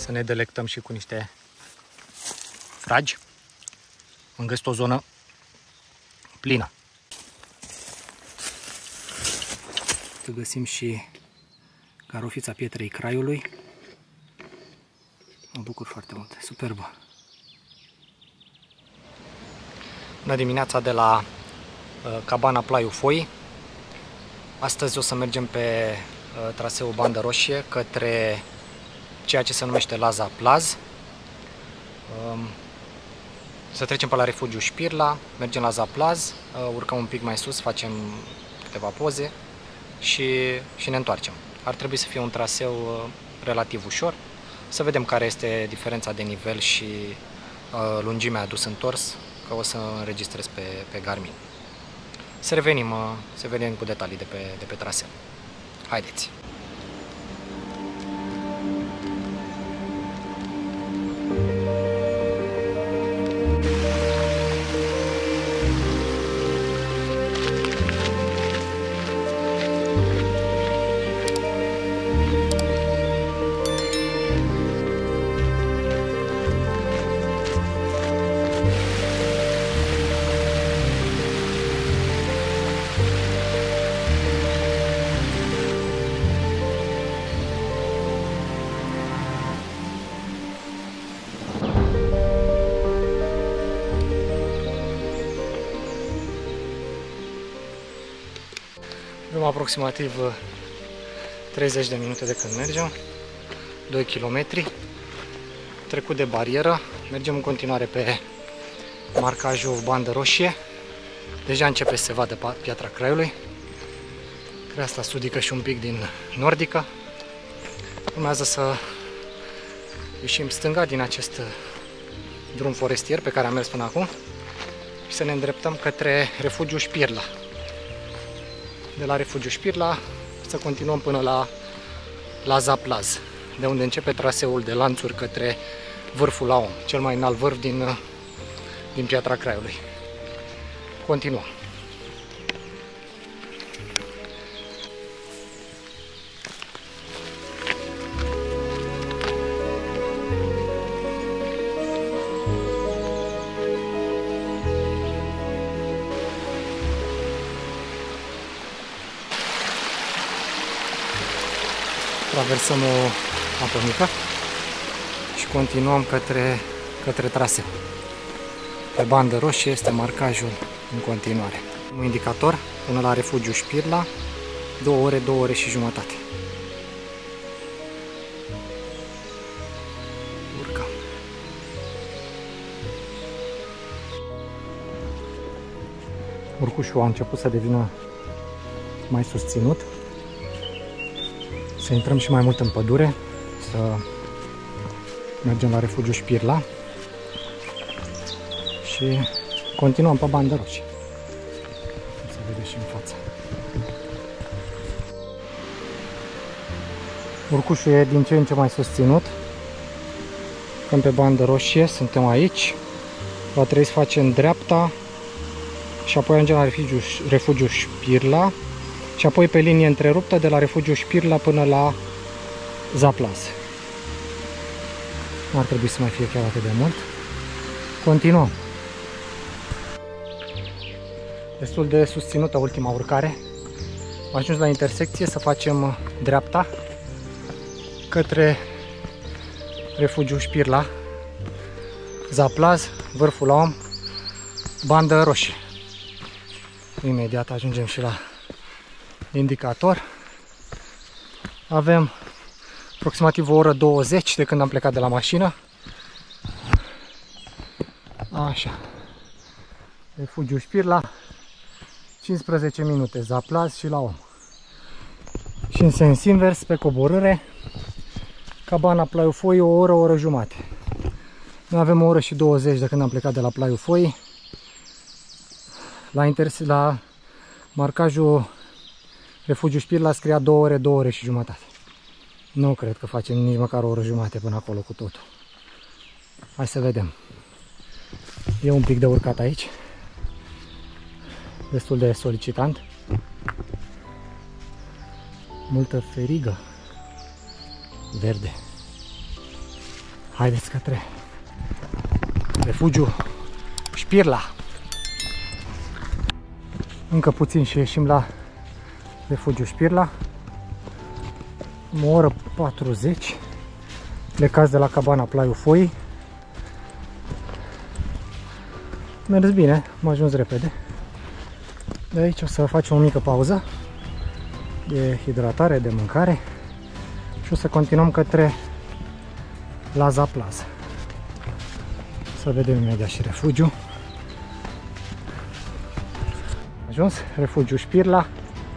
să ne delectăm și cu niște fragi. Am găsit o zonă plină. Găsim și carofița pietrei Craiului. Mă bucur foarte mult, superbă. Bună dimineața de la cabana Plaiul Foii. Astăzi o să mergem pe traseul Bandă Roșie către ceea ce se numește Laza Plaz. Să trecem pe la refugiu Șpirla, mergem la Zaplaz, urcăm un pic mai sus, facem câteva poze și ne întoarcem. Ar trebui să fie un traseu relativ ușor. Să vedem care este diferența de nivel și lungimea dus-întors, că o să înregistrez pe Garmin. Să revenim cu detalii de pe traseu. Haideți! Avem aproximativ 30 de minute de când mergem, 2 km, trecut de barieră, mergem în continuare pe marcajul Bandă Roșie. Deja începe să se vadă piatra Craiului, creasta sudică și un pic din nordică. Urmează să ieșim stânga din acest drum forestier pe care am mers până acum și să ne îndreptăm către refugiul Șpirla. De la refugiu Șpirla să continuăm până la Laza Plaz, de unde începe traseul de lanțuri către vârful la Om, cel mai înalt vârf din piatra Craiului. Continuăm. Traversăm o apă mică și continuăm către traseu. Pe Bandă Roșie este marcajul în continuare. Un indicator până la refugiu Șpirla, 2 ore, 2 ore și jumătate. Urcăm. Urcușul a început să devină mai susținut. Să intrăm și mai mult în pădure, să mergem la refugiu Șpirla și continuăm pe Bandă Roșie. Se vede și în față. Urcușul e din ce în ce mai susținut. Când pe Bandă Roșie, suntem aici. Va trebui să facem dreapta și apoi ajungem la refugiu Șpirla. Și apoi pe linie întreruptă de la refugiu Șpirla până la Zaplaz. Nu ar trebui să mai fie chiar atât de mult. Continuăm. Destul de susținută ultima urcare. Am ajuns la intersecție să facem dreapta către refugiu Șpirla, Zaplaz, vârful la Om, Bandă Roșie. Imediat ajungem și la indicator. Avem aproximativ o oră 20 de când am plecat de la mașină. Așa. Refugiu Șpirla, 15 minute, Zaplaz și la Om. Și în sens invers, pe coborâre, cabana Plaiul Foii, o oră, o oră jumate. Noi avem o oră și 20 de când am plecat de la Plaiul Foii. La marcajul refugiu Șpirla scria 2 ore, 2 ore și jumătate. Nu cred că facem nici măcar o oră jumate până acolo cu totul. Hai să vedem. E un pic de urcat aici. Destul de solicitant. Multă ferigă verde. Haideți către refugiu Șpirla. Încă puțin și ieșim la refugiu Șpirla. O oră 40. Plecați de la cabana Plaiul Foii. Mers bine, am ajuns repede. De aici o să facem o mică pauză de hidratare, de mâncare și o să continuăm către Laza Plaza. Să vedem imediat și refugiu. Ajuns, refugiu Șpirla.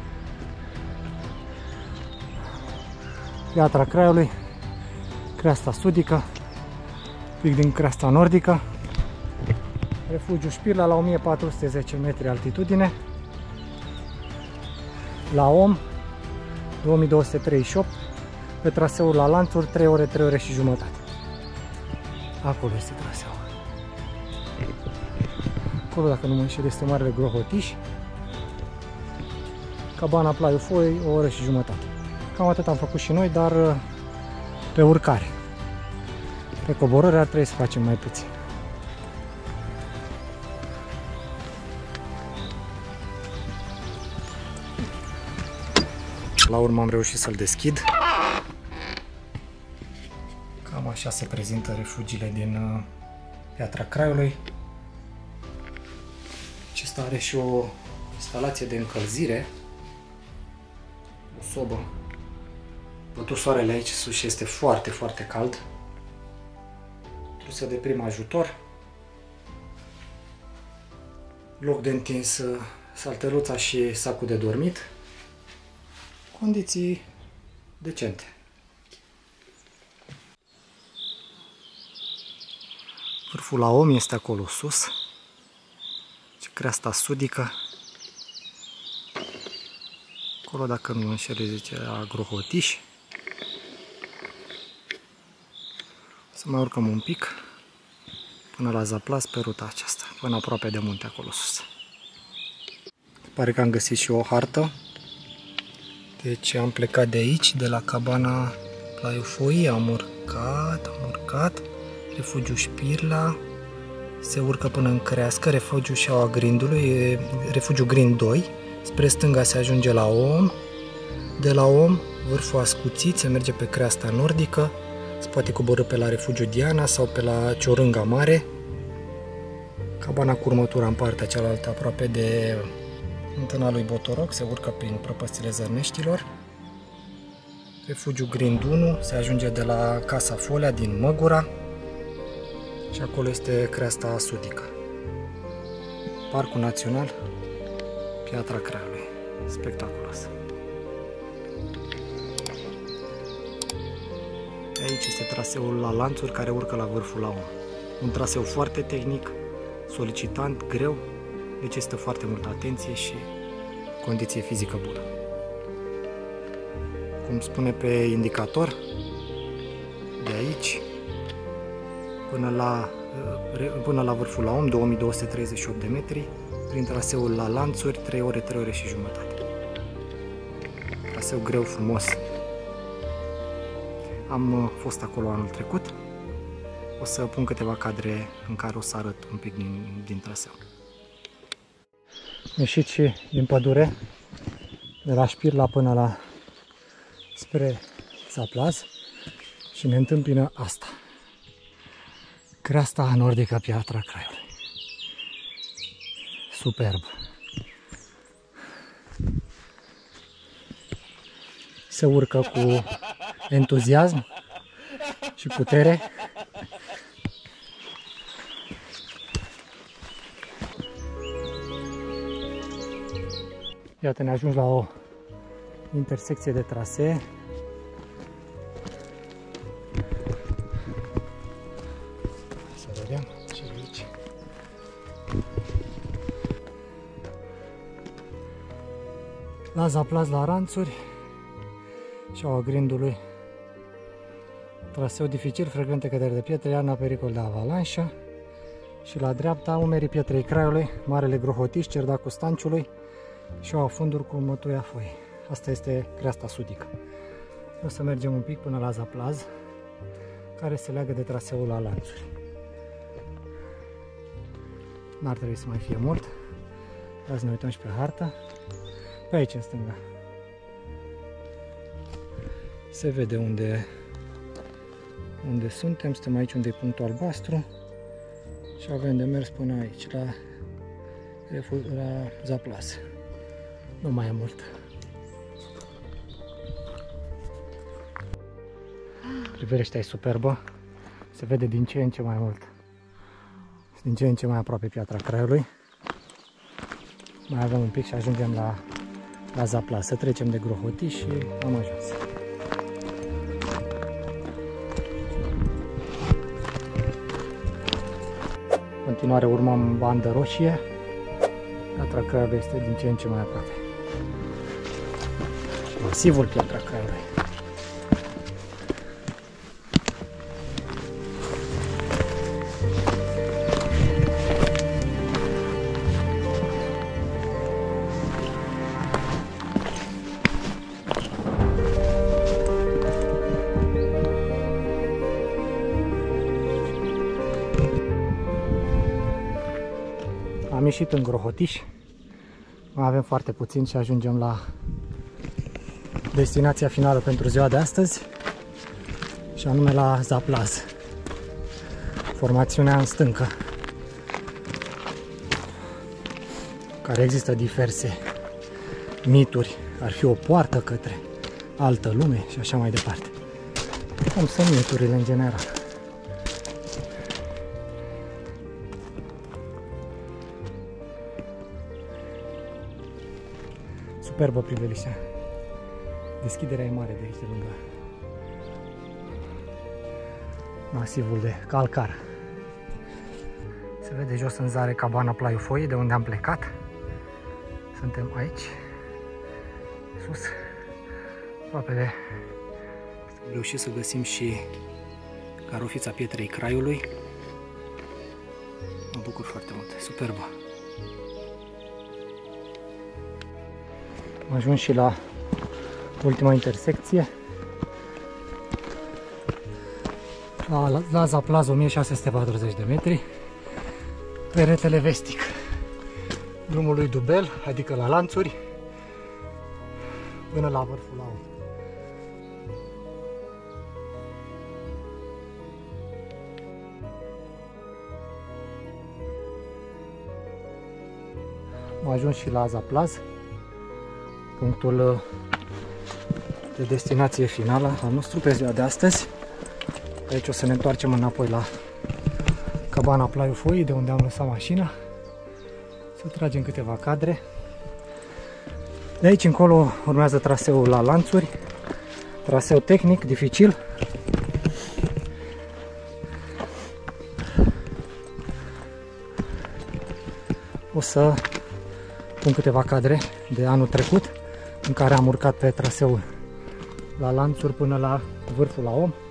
Piatra Craiului, creasta sudică, pic din creasta nordică. Refugiu Șpirla la 1410 metri altitudine. La Om 2238, pe traseul la Lanțuri 3 ore, 3 ore și jumătate. Acolo este traseul. Acolo, dacă nu mă înșel, este Marele Grohotiș. Cabana Plaiul Foii, o oră și jumătate. Cam atât am făcut și noi, dar pe urcare. Pe coborâre ar trebui să facem mai puțin. La urmă am reușit să-l deschid. Cam așa se prezintă refugiile din Piatra Craiului. Acesta are și o instalație de încălzire. O sobă. Bătut soarele aici sus și este foarte, foarte cald. Trusă de prim ajutor. Loc de întins salteluța și sacul de dormit. Condiții decente. Vârful la Om este acolo sus. Creasta sudică. Acolo, dacă nu mă înșel, zice Grohotiș. Să mai urcăm un pic până la Zaplas pe ruta aceasta, până aproape de munte acolo sus. Pare că am găsit și o hartă. Deci am plecat de aici, de la cabana Plaiul Foii, am urcat, refugiu Șpirla, se urcă până în Crească, refugiu Șaua Grindului, refugiu Grind 2, spre stânga se ajunge la Om, de la Om, vârful ascuțit, se merge pe creasta nordică, se poate coborî pe la refugiu Diana sau pe la Ciorânga Mare, cabana cu următura în partea cealaltă, aproape de Întâna lui Botoroc, se urcă prin prăpăstile Zărneștilor. Refugiu Grind 1, se ajunge de la Casa Folea din Măgura și acolo este creasta sudică. Parcul Național Piatra Craiului, spectaculos. Aici este traseul la Lanțuri care urcă la vârful la Om. Un traseu foarte tehnic, solicitant, greu, necesită foarte multă atenție și condiție fizică bună. Cum spune pe indicator, de aici până la vârful la Om, 2238 de metri, prin traseul la Lanțuri, 3 ore, 3 ore și jumătate. Traseu greu, frumos. Am fost acolo anul trecut. O să pun câteva cadre în care o să arăt un pic din traseu. Am ieșit și din pădure, de la Șpirla până spre Zaplas și ne întâmpină asta. Creasta nordică Piatra Craiului. Superb. Se urcă cu entuziasm și putere. Iată, ne ajungi la o intersecție de trasee. Să vedem ce e aici. La Zaplas, la Ranțuri, Șaua Grindului. Traseu dificil, frecvente căderi de pietre, iarna pericol de avalanșă. Și la dreapta, umerii Pietrei Craiului, Marele Grohotiș, Cerdacul Stanciului și o funduri cu Mătuia Foii. Asta este creasta sudică. O să mergem un pic până la Zaplaz, care se leagă de traseul la lanțuri. N-ar trebui să mai fie mult. Hai să ne uităm și pe hartă. Pe aici, în stânga. Se vede unde suntem. Suntem aici unde e punctul albastru. Și avem de mers până aici, la Zaplas. Nu mai e mult. Privirea e superbă. Se vede din ce în ce mai mult. Din ce în ce mai aproape Piatra Craiului. Mai avem un pic și ajungem la Zaplas. Să trecem de Grohotiș și am ajuns. În continuare urmăm bandă roșie. Piatra Craiului este din ce în ce mai aproape. Masivul Piatra Craiului. Am ieșit în Grohotiș, mai avem foarte puțin și ajungem la destinația finală pentru ziua de astăzi, și anume la Zaplas, formațiunea în stâncă, care există diverse mituri, ar fi o poartă către altă lume și așa mai departe. Cum sunt miturile în general. Superbă priveliștea. Deschiderea e mare de aici, de lângă masivul de calcar. Se vede jos în zare cabana Plaiul Foii, de unde am plecat. Suntem aici, sus, aproape de... Am reușit să găsim și Carofița Pietrei Craiului. Mă bucur foarte mult, superbă. Am ajuns și la ultima intersecție, la Zaplas, 1640 de metri, peretele vestic drumului Dubel, adică la lanțuri, până la vârful la om. Am ajuns și la Zaplas, punctul de destinație finală al nostru pe ziua de astăzi. Aici o să ne întoarcem înapoi la cabana Plaiul Foii, de unde am lăsat mașina, să tragem câteva cadre. De aici încolo urmează traseul la lanțuri, traseu tehnic, dificil. O să pun câteva cadre de anul trecut, în care am urcat pe traseul la lanțuri până la vârful la om,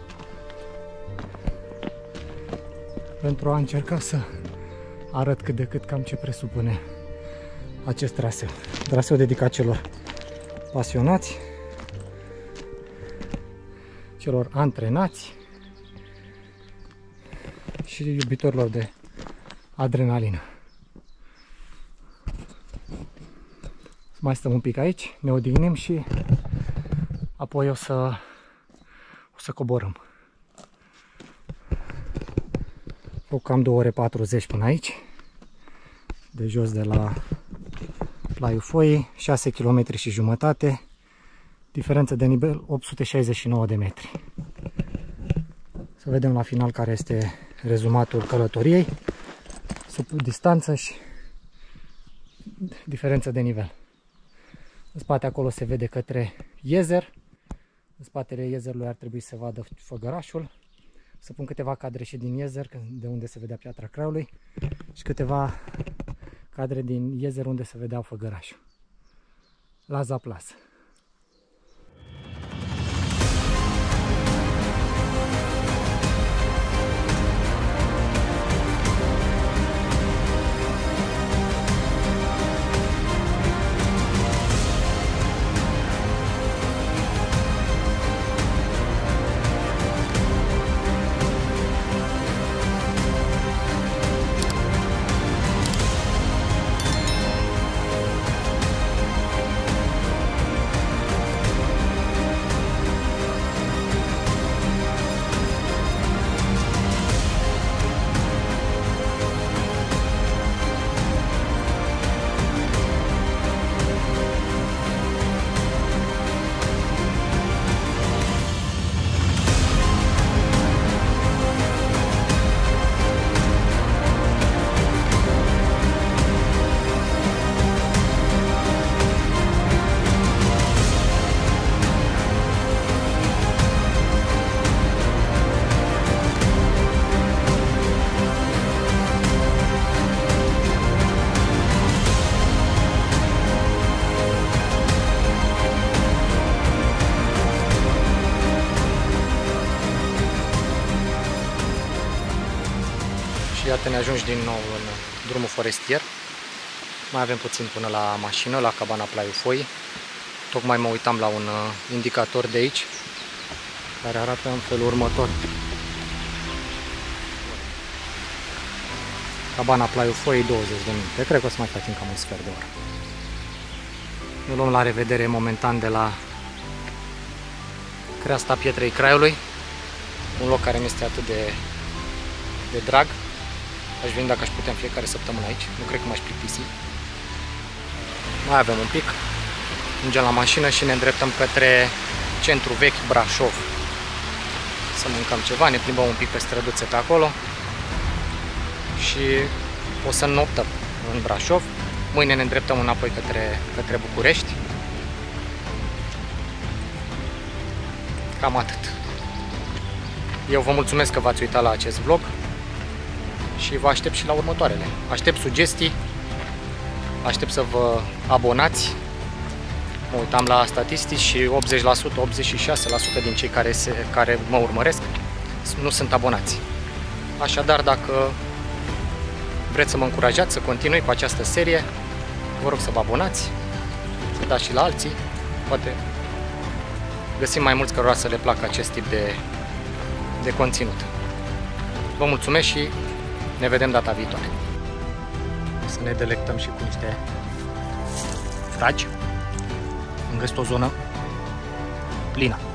pentru a încerca să arăt cât de cât cam ce presupune acest traseu. Traseu dedicat celor pasionați, celor antrenați și iubitorilor de adrenalină. Mai stăm un pic aici, ne odihnim și apoi o să coborâm. O cam 2 ore 40 până aici, de jos de la Plaiul Foii, 6 km și jumătate, diferență de nivel 869 de metri. Să vedem la final care este rezumatul călătoriei, sub distanță și diferență de nivel. În spate acolo se vede către Iezer. În spatele Iezerului ar trebui să vadă Făgărașul. Să pun câteva cadre și din Iezer, de unde se vedea Piatra Craiului, și câteva cadre din Iezer unde se vedeau Făgărașul. La Zaplas. Iată, ne ajungi din nou în drumul forestier. Mai avem puțin până la mașină, la cabana Plaiul Foii. Tocmai mă uitam la un indicator de aici, care arată în felul următor. Cabana Plaiul Foii, 20 de minute. Cred că o să mai facem cam un sfert de oră. Ne luăm la revedere momentan de la creasta Pietrei Craiului. Un loc care mi este atât de drag. Aș veni dacă aș putea în fiecare săptămână aici. Nu cred că m-aș plictisi. Mai avem un pic. Mergem la mașină și ne îndreptăm către centru vechi Brașov. Să mâncăm ceva, ne plimbăm un pic pe străduțe pe acolo. Și o să înnoptăm în Brașov. Mâine ne îndreptăm înapoi către București. Cam atât. Eu vă mulțumesc că v-ați uitat la acest vlog și vă aștept și la următoarele. Aștept sugestii, aștept să vă abonați. Mă uitam la statistici și 80%, 86% din cei care mă urmăresc nu sunt abonați. Așadar, dacă vreți să mă încurajați să continui cu această serie, vă rog să vă abonați, să dați și la alții. Poate găsim mai mulți cărora să le placă acest tip de conținut. Vă mulțumesc și ne vedem data viitoare. Să ne delectăm și cu niște fragi. Am găsit o zonă plină.